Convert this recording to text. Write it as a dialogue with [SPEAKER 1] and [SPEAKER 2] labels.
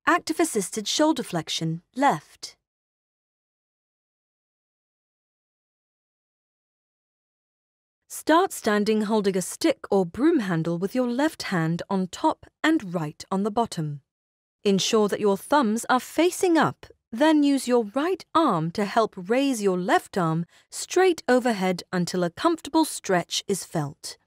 [SPEAKER 1] Active assisted shoulder flexion, left. Start standing holding a stick or broom handle with your left hand on top and right on the bottom. Ensure that your thumbs are facing up, then use your right arm to help raise your left arm straight overhead until a comfortable stretch is felt.